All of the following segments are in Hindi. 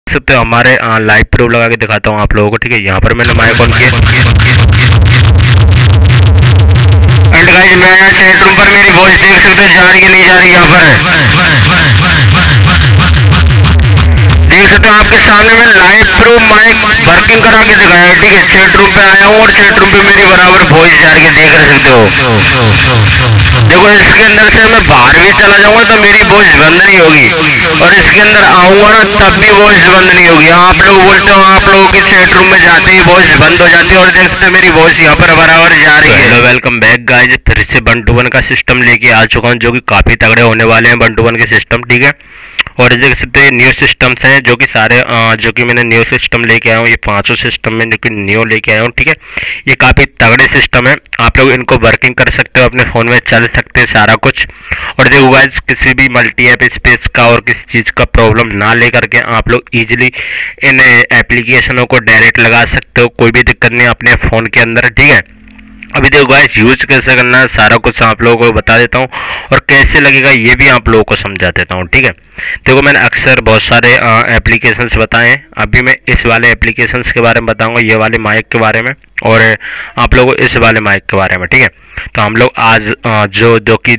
सकते हो हमारे लाइव प्रूफ लगा के दिखाता हूँ आप लोगों को, ठीक है। यहाँ पर मैंने माइक ऑन किया एंड गाइस मैं यहाँ चैट रूम पर मेरी वॉइस देख सकते हो, जा रही है नहीं जा रही, यहाँ पर देख सकते हो आपके सामने मैं लाइव प्रूफ माइक वर्किंग करा के दिखाया है, ठीक है। चैट रूम पे आया हूँ और चैट रूम पे मेरी बराबर वॉइस जा रही है, देख सकते हो। देखो इसके अंदर से मैं बाहर भी चला जाऊंगा तो मेरी वॉइस बंद नहीं होगी, और इसके अंदर आऊंगा ना तब भी वॉइस बंद नहीं होगी। आप लोग बोलते हो आप लोगों की चैट रूम में जाते ही वॉइस बंद हो जाती है, और देख सकते मेरी वॉइस यहाँ पर बराबर जा रही है। हेलो वेलकम बैक गाइज, फिर से 1-to-1 का सिस्टम लेके आ चुका हूँ जो कि काफी तगड़े होने वाले हैं 1-to-1 के सिस्टम, ठीक है। और देख सकते हैं न्यू सिस्टम्स हैं जो कि सारे जो कि मैंने न्यू सिस्टम लेके आया हूँ, ये 5 सिस्टम में जो कि न्यू लेके आया हूँ, ठीक है। ये काफ़ी तगड़े सिस्टम है, आप लोग इनको वर्किंग कर सकते हो, अपने फ़ोन में चल सकते हैं सारा कुछ। और देखो गाइस किसी भी मल्टी ऐप स्पेस का और किसी चीज़ का प्रॉब्लम ना लेकर के आप लोग ईजिली इन एप्लीकेशनों को डायरेक्ट लगा सकते हो, कोई भी दिक्कत नहीं अपने फ़ोन के अंदर, ठीक है। अभी देखो गाइस यूज कैसे करना है सारा कुछ आप लोगों को बता देता हूँ, और कैसे लगेगा ये भी आप लोगों को समझा देता हूँ, ठीक है। देखो मैंने अक्सर बहुत सारे एप्लीकेशंस बताए हैं, अभी मैं इस वाले एप्लीकेशंस के बारे में बताऊंगा, ये वाले माइक के बारे में, और आप लोगों को इस वाले माइक के बारे में, ठीक है। तो हम लोग आज जो कि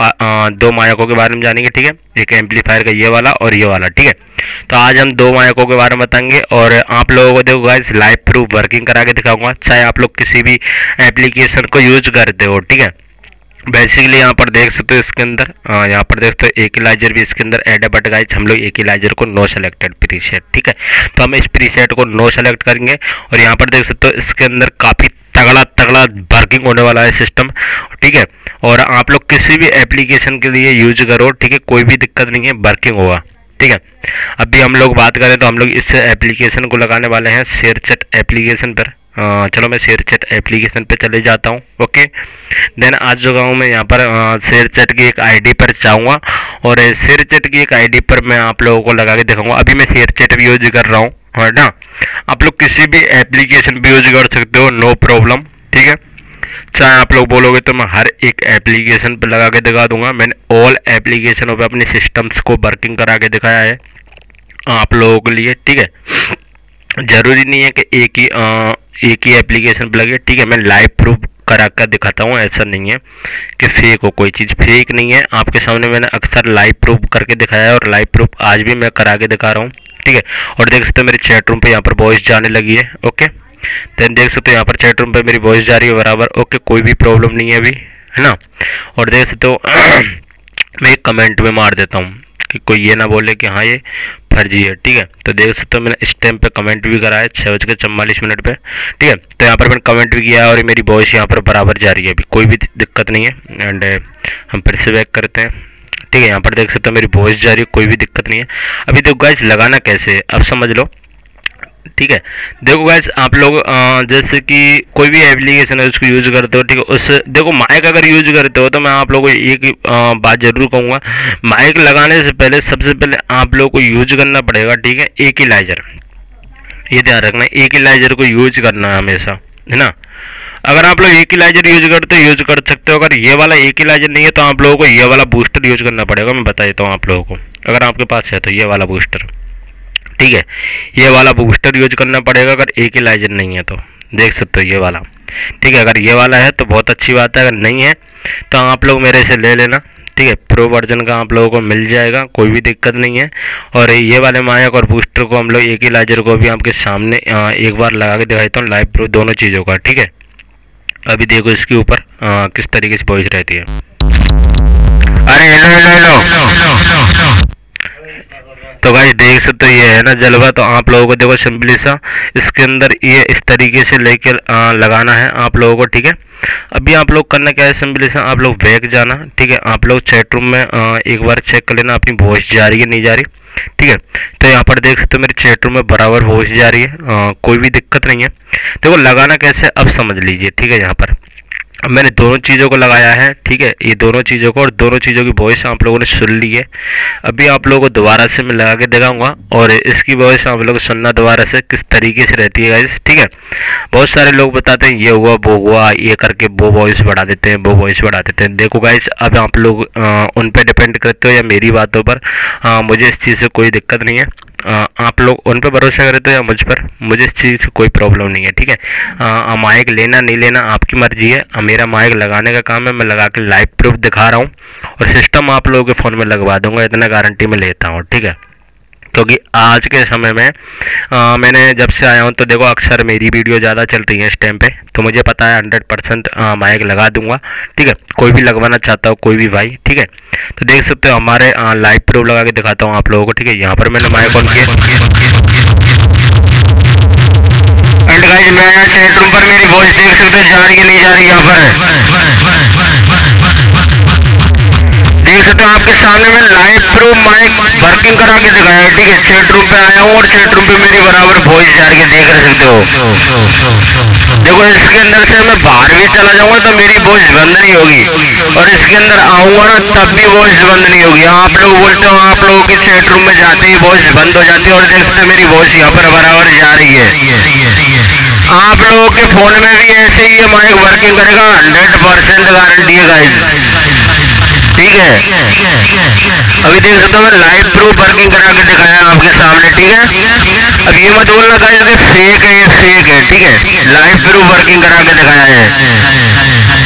दो माइकों के बारे में जानेंगे, ठीक है। एक एम्पलीफायर का ये वाला और ये वाला, ठीक है। तो आज हम 2 माइकों के बारे में बताएंगे, और आप लोगों को देखो गाइस लाइव प्रूफ वर्किंग करा के दिखाऊंगा, चाहे आप लोग किसी भी एप्लीकेशन को यूज करते हो, ठीक है। बेसिकली यहाँ पर देख सकते हो इसके अंदर यहाँ पर देख सकते हो इक्वलाइजर भी इसके अंदर ऐड है, बट गाइस हम लोग इक्वलाइजर को नो सेलेक्टेड प्रीसेट, ठीक है। तो हम इस प्रीसेट को नो सेलेक्ट करेंगे, और यहाँ पर देख सकते हो इसके अंदर काफ़ी तगड़ा वर्किंग होने वाला है सिस्टम, ठीक है। और आप लोग किसी भी एप्लीकेशन के लिए यूज करो, ठीक है, कोई भी दिक्कत नहीं है, वर्किंग होगा, ठीक है। अभी हम लोग बात करें तो हम लोग इस एप्लीकेशन को लगाने वाले हैं शेयरचैट एप्लीकेशन पर। चलो मैं शेयरचैट एप्लीकेशन पे चले जाता हूँ, ओके। देन आज जो हूँ मैं यहाँ पर शेयरचैट की एक आईडी पर जाऊँगा, और शेयरचैट की एक आईडी पर मैं आप लोगों को लगा के दिखाऊंगा। अभी मैं शेयरचैट भी यूज कर रहा हूँ, है ना। आप लोग किसी भी एप्लीकेशन भी यूज कर सकते हो, नो प्रॉब्लम, ठीक है। चाहे आप लोग बोलोगे तो मैं हर एक एप्लीकेशन पर लगा के दिखा दूंगा। मैंने ऑल एप्लीकेशनों पर अपने सिस्टम्स को वर्किंग करा के दिखाया है आप लोगों के लिए, ठीक है। जरूरी नहीं है कि एक ही एप्लीकेशन पर लगे, ठीक है। मैं लाइव प्रूफ करा कर दिखाता हूँ, ऐसा नहीं है कि फेक हो, कोई चीज़ फेक नहीं है। आपके सामने मैंने अक्सर लाइव प्रूफ करके दिखाया है, और लाइव प्रूफ आज भी मैं करा के दिखा रहा हूँ, ठीक है। और देख सकते हो मेरी चैट रूम पे यहाँ पर वॉइस जाने लगी है, ओके। देन देख सकते हो यहाँ पर चैट रूम पे मेरी वॉइस जा रही है बराबर, ओके, कोई भी प्रॉब्लम नहीं है अभी, है ना। और देख सकते हो मैं एक कमेंट में मार देता हूँ कि कोई ये ना बोले कि हाँ ये फर्जी है, ठीक है। तो देख सकते हो मैंने इस टाइम पे कमेंट भी करा है 6:44 पे, ठीक है। तो यहाँ पर मैंने कमेंट भी किया है, और मेरी वॉइस यहाँ पर बराबर जा रही है, अभी कोई भी दिक्कत नहीं है। एंड हम फिर से बैक करते हैं, ठीक है। यहाँ पर देख सकते हो मेरी वॉइस जा रही है, कोई भी दिक्कत नहीं है। अभी देखो गाइस लगाना कैसे है अब समझ लो, ठीक है। देखो गाइस आप लोग जैसे कि कोई भी एप्लीकेशन है उसको यूज करते हो, ठीक है। उस देखो माइक अगर यूज करते हो तो मैं आप लोगों को एक बात जरूर कहूँगा, माइक लगाने से पहले सबसे पहले आप लोगों को यूज करना पड़ेगा, ठीक है, इक्वलाइजर। ये ध्यान रखना, इक्वलाइजर को यूज करना है हमेशा, है ना। अगर आप लोग इक्वलाइजर यूज करते हो यूज कर सकते हो, अगर ये वाला इक्वलाइजर नहीं है तो आप लोगों को ये वाला बूस्टर यूज करना पड़ेगा। मैं बता देता हूँ आप लोगों को, अगर आपके पास है तो ये वाला बूस्टर, ठीक है, ये वाला बूस्टर यूज करना पड़ेगा। अगर इक्वलाइजर नहीं है तो देख सकते हो ये वाला, ठीक है। अगर ये वाला है तो बहुत अच्छी बात है, अगर नहीं है तो आप लोग मेरे से ले लेना, ठीक है। प्रो वर्जन का आप लोगों को मिल जाएगा, कोई भी दिक्कत नहीं है। और ये वाले माइक और बूस्टर को हम लोग इक्वलाइजर को भी आपके सामने एक बार लगा के दिखाता हूँ लाइव प्रूफ दोनों चीज़ों का, ठीक है। अभी देखो इसके ऊपर किस तरीके से वॉइस रहती है। अरे हेलो तो भाई देख सकते हो ये है ना जलवा। तो आप लोगों को देखो सिंपली सा इसके अंदर ये इस तरीके से लेके लगाना है आप लोगों को, ठीक है। अभी आप लोग करना क्या है, सिंपली सा आप लोग बैक जाना, ठीक है। आप लोग चैट रूम में एक बार चेक कर लेना अपनी वॉइस जा रही है नहीं जा रही, ठीक है। तो यहाँ पर देख सकते हो मेरे चैट रूम में बराबर वॉइस जा रही है, कोई भी दिक्कत नहीं है। देखो लगाना कैसे अब समझ लीजिए, ठीक है। यहाँ पर अब मैंने दोनों चीज़ों को लगाया है, ठीक है, ये दोनों चीज़ों को, और दोनों चीज़ों की वॉइस आप लोगों ने सुन ली है। अभी आप लोगों को दोबारा से मैं लगा के दिखाऊंगा, और इसकी वॉइस आप लोग सुनना दोबारा से किस तरीके से रहती है गाइस, ठीक है। बहुत सारे लोग बताते हैं ये हुआ वो हुआ, ये करके वो वॉइस बढ़ा देते हैं, वो वॉइस बढ़ा देते हैं। देखो गाइस अब आप लोग उन पर डिपेंड करते हो या मेरी बातों पर, मुझे इस चीज़ से कोई दिक्कत नहीं है। आप लोग उन पर भरोसा करते हो या मुझ पर, मुझे इस चीज़ से कोई प्रॉब्लम नहीं है, ठीक है। माइक लेना नहीं लेना आपकी मर्जी है। मेरा माइक लगाने का काम है, मैं लगा के लाइव प्रूफ दिखा रहा हूँ और सिस्टम आप लोगों के फ़ोन में लगवा दूंगा, इतना गारंटी में लेता हूँ, ठीक है। क्योंकि आज के समय में मैंने जब से आया हूँ तो देखो अक्सर मेरी वीडियो ज़्यादा चलती है इस टाइम पे, तो मुझे पता है 100% माइक लगा दूंगा, ठीक है। कोई भी लगवाना चाहता हो, कोई भी भाई, ठीक है। तो देख सकते हो हमारे लाइव प्रूफ लगा के दिखाता हूँ आप लोगों को, ठीक है। यहाँ पर मैंने माइक ऑन किया एंड गाइस मैं यहाँ चैट रूम पर मेरी वॉइस देख सकते हो, जा रही है नहीं जा रही, यहाँ पर देख सकते हो आपके सामने मैं लाइव प्रूफ माइक वर्किंग करा के दिखाया है, ठीक है। चैट रूम पे आया हूँ और चैट रूम पे मेरी बराबर वॉइस जा रही है, देख सकते हो। देखो इसके अंदर से मैं बाहर भी चला जाऊंगा तो मेरी वॉइस बंद नहीं होगी, और इसके अंदर आऊंगा ना तब भी वॉइस बंद नहीं होगी। आप लोग बोलते हो आप लोगों की चैट रूम में जाते ही वॉइस बंद हो जाती है, और देख सकते मेरी वॉइस यहाँ पर बराबर जा रही है। आप लोगों के फोन में भी ऐसे ही ये माइक वर्किंग करेगा, 100% गारंटी है गाइस, ठीक है। अभी देख सकते हो मैं लाइव प्रूफ वर्किंग करा के दिखाया आपके सामने, ठीक है। अब ये मत बोलना गाइस कि फेक है, ये फेक है, ठीक है। लाइव प्रूफ वर्किंग करा के दिखाया है।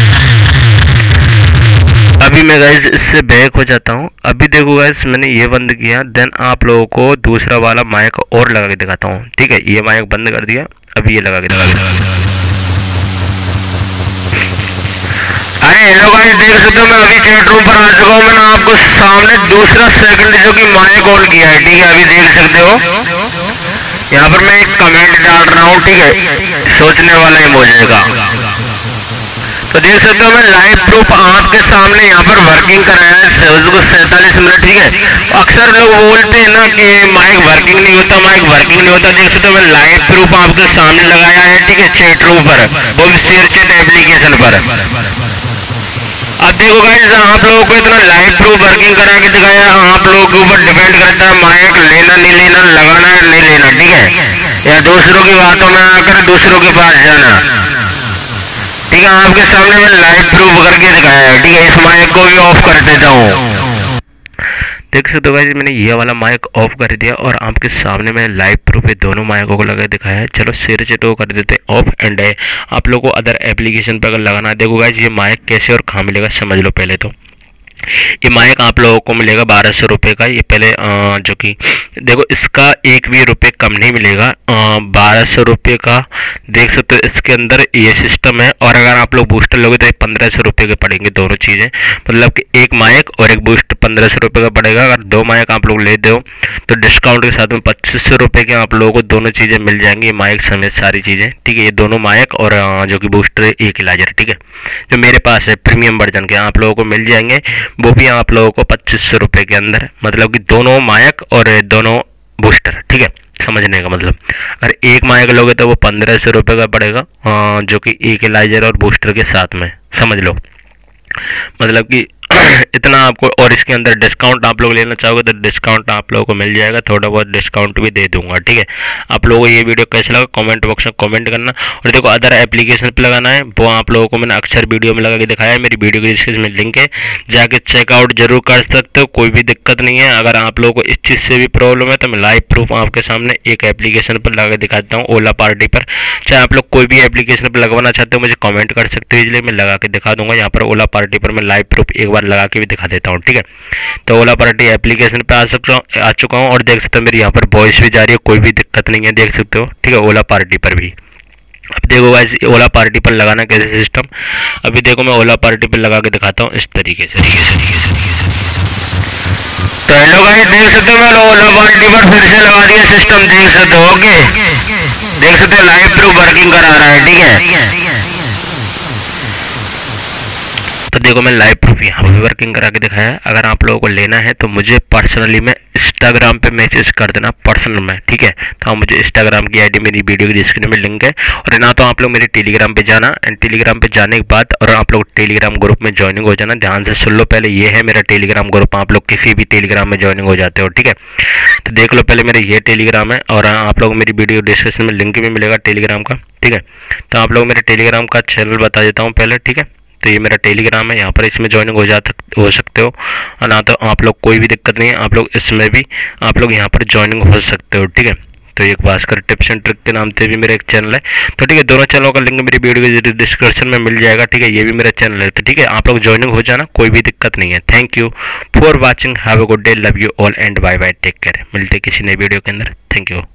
अभी मैं गाइस इससे बैक हो जाता हूँ। अभी देखो गाइस मैंने ये बंद किया, देन आप लोगों को दूसरा वाला माइक और लगा के दिखाता हूँ, ठीक है। ये माइक बंद कर दिया, अभी ये लगा के अरे हेलो गाइस देख सकते हो मैं अभी चैट रूम पर आ चुका हूँ। मैंने आपको सामने दूसरा सेकंड जो कि माइक ऑन किया है, ठीक है। अभी देख सकते हो यहाँ पर मैं एक कमेंट डाल रहा हूँ, ठीक है, सोचने वाला ही मोजेगा। तो देख सकते हो मैं लाइव प्रूफ आपके सामने यहाँ पर वर्किंग कराया है 47 मिनट, ठीक है। अक्सर लोग बोलते हैं ना कि माइक वर्किंग नहीं होता, माइक वर्किंग नहीं होता। देख सकते हो मैं लाइव प्रूफ आपके सामने लगाया है, ठीक है, चैट रूम पर, वो भी शेयर चैट एप्लीकेशन पर। अब देखो गाइस आप लोगों को इतना लाइव प्रूफ वर्किंग करा के दिखाया, आप लोगों के ऊपर डिपेंड करता है माइक लेना नहीं लेना, लगाना है नहीं लेना, ठीक है। या दूसरों की बातों में आकर दूसरों के पास जाना, ठीक है। आपके सामने मैं लाइव प्रूफ करके दिखाया है, ठीक है। इस माइक को भी ऑफ कर देता हूँ। देख सकते हो गाइस मैंने ये वाला माइक ऑफ कर दिया और आपके सामने मैं लाइव प्रूफ ये दोनों माइकों को लगा दिखाया है। चलो शेयर चैट को कर देते ऑफ एंड आप लोगों को अदर एप्लीकेशन पर अगर लगाना है, देखो गाइस ये माइक कैसे और कहाँ मिलेगा समझ लो। पहले तो ये माइक आप लोगों को मिलेगा 1200 रुपये का। ये पहले जो कि देखो इसका एक भी रुपये कम नहीं मिलेगा, 1200 रुपये का। देख सकते हो इसके अंदर ये सिस्टम है। और अगर आप लोग बूस्टर लोगे तो 1500 रुपये के पड़ेंगे दोनों चीज़ें, मतलब कि एक माइक और एक बूस्ट 1500 रुपये का पड़ेगा। अगर दो माइक आप लोग लेते हो तो डिस्काउंट के साथ में 2500 रुपये के आप लोगों को दोनों चीज़ें मिल जाएंगी, माइक समेत सारी चीज़ें, ठीक है। ये दोनों माइक और जो कि बूस्टर एक इलाजर, ठीक है, जो मेरे पास है प्रीमियम वर्जन के आप लोगों को मिल जाएंगे, वो भी आप लोगों को 2500 रुपये के अंदर, मतलब कि दोनों माइक और दोनों बूस्टर, ठीक है। समझने का मतलब अगर एक माइक लोगे तो वो 1500 रुपये का पड़ेगा, जो कि एक इलाइजर और बूस्टर के साथ में, समझ लो। मतलब कि इतना आपको, और इसके अंदर डिस्काउंट आप लोग लेना चाहोगे तो डिस्काउंट आप लोगों को मिल जाएगा, थोड़ा बहुत डिस्काउंट भी दे दूंगा, ठीक है। आप लोगों को ये वीडियो कैसा लगा कमेंट बॉक्स में कमेंट करना। और देखो अदर एप्लीकेशन पे लगाना है वो आप लोगों को मैंने अक्सर वीडियो में लगा के दिखाया है, मेरी वीडियो के डिस्क्रिप्शन में लिंक है, जाके चेकआउट जरूर कर सकते हो, कोई भी दिक्कत नहीं है। अगर आप लोगों को इस चीज़ से भी प्रॉब्लम है तो मैं लाइव प्रूफ आपके सामने एक एप्लीकेशन पर लगा के दिखाता हूँ, ओला पार्टी पर। चाहे आप लोग कोई भी एप्लीकेशन पर लगवाना चाहते हो मुझे कमेंट कर सकते हो, इसलिए मैं लगा के दिखा दूंगा। यहाँ पर ओला पार्टी पर मैं लाइव प्रूफ एक बार लगा के भी दिखा देता हूँ, ठीक है। तो ओला पार्टी एप्लीकेशन पे आ चुका हूँ और देख सकते हो मेरी यहाँ पर वॉइस भी जा रही है, कोई भी दिक्कत नहीं है, देख सकते हो, ठीक है। ओला पार्टी पर भी अब देखो गाइस ओला पार्टी पर लगाना कैसे सिस्टम, अभी देखो मैं ओला पार्टी पर लगा के दिखाता हूँ इस तरीके से। तो हेलो गाइस देख सकते हो मैं ओला पार्टी पर फिर से लगा दिया सिस्टम, देख सकते हो, ओके। देख सकते हो लाइव प्रूफ वर्किंग करा रहा है, ठीक है। तो देखो मैं लाइव प्रूफ यहाँ पर वर्किंग करा के दिखाया है। अगर आप लोगों को लेना है तो मुझे पर्सनली में इंस्टाग्राम पे मैसेज कर देना पर्सनल में, ठीक है। तो आप मुझे इंस्टाग्राम की आईडी मेरी वीडियो की डिस्क्रिप्शन में लिंक है, और ना तो आप लोग मेरे टेलीग्राम पे जाना, एंड टेलीग्राम पे जाने के बाद और आप लोग टेलीग्राम ग्रुप में ज्वाइनिंग हो जाना। ध्यान से सुन लो, पहले ये है मेरा टेलीग्राम ग्रुप, आप लोग किसी भी टेलीग्राम में ज्वाइनिंग हो जाते हो, ठीक है। तो देख लो पहले मेरा ये टेलीग्राम है, और आप लोग मेरी वीडियो डिस्क्रिप्शन में लिंक भी मिलेगा टेलीग्राम का, ठीक है। तो आप लोग मेरे टेलीग्राम का चैनल बता देता हूँ पहले, ठीक है। तो ये मेरा टेलीग्राम है, यहाँ पर इसमें ज्वाइनिंग हो सकते हो ना। तो आप लोग कोई भी दिक्कत नहीं है, आप लोग इसमें भी आप लोग यहाँ पर ज्वाइनिंग हो सकते हो, ठीक है। तो एक भास्कर टिप्स एंड ट्रिक के नाम से भी मेरा एक चैनल है, तो ठीक है, दोनों चैनलों का लिंक मेरी वीडियो के डिस्क्रिप्शन में मिल जाएगा, ठीक है। ये भी मेरा चैनल है, तो ठीक है, आप लोग ज्वाइनिंग हो जाना, कोई भी दिक्कत नहीं है। Thank you for watching, have a good day, love you all and bye bye, take care. मिलते किसी नई वीडियो के अंदर, थैंक यू।